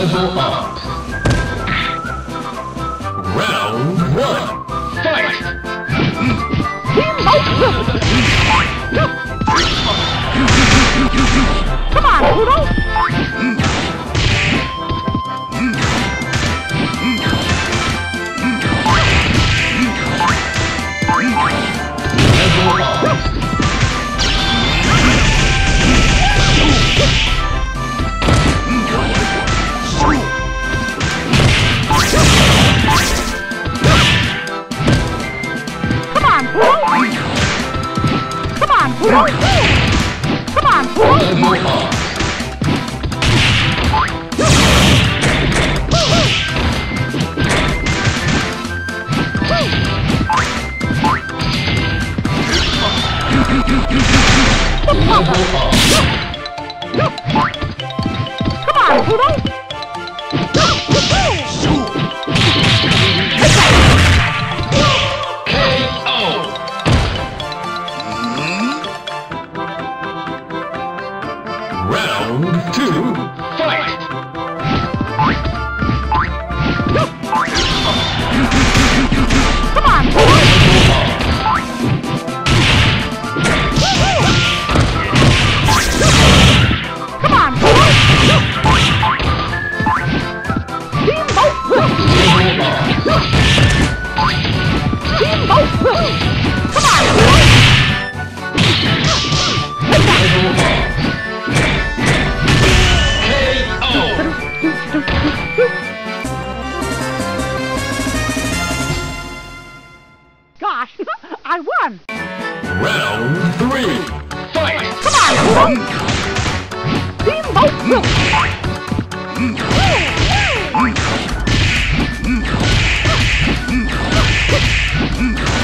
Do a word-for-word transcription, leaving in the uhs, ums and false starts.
Level up. Round one. Fight! Come on, Poodle! Level up. Come on, Poodle! Come on, Poodle! Come on, Poodle! Level up. Level up. Come on, Poodle! K O. Round two. Fight! Come on, Poodle! Come on, Poodle! Steamboat! Steamboat! Come on, Poodle! K O. Gosh, I won! Round three. Fight! Come on, Poodle! Steamboat!